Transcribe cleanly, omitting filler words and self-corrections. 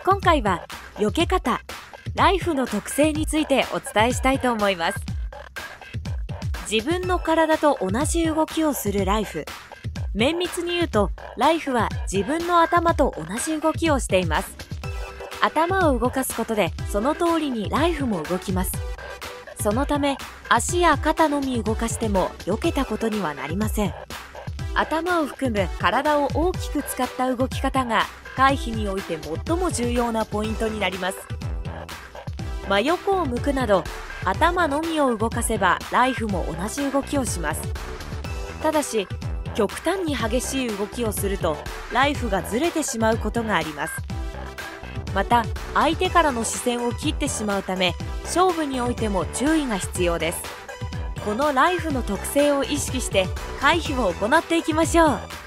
今回は避け方、ライフの特性についてお伝えしたいと思います。自分の体と同じ動きをするライフ。綿密に言うと、ライフは自分の頭と同じ動きをしています。頭を動かすことでその通りにライフも動きます。そのため足や肩のみ動かしても避けたことにはなりません。頭を含む体を大きく使った動き方が回避において最も重要なポイントになります。真横を向くなど頭のみを動かせばライフも同じ動きをします。ただし極端に激しい動きをするとライフがずれてしまうことがあります。また相手からの視線を切ってしまうため勝負においても注意が必要です。このライフの特性を意識して回避を行っていきましょう。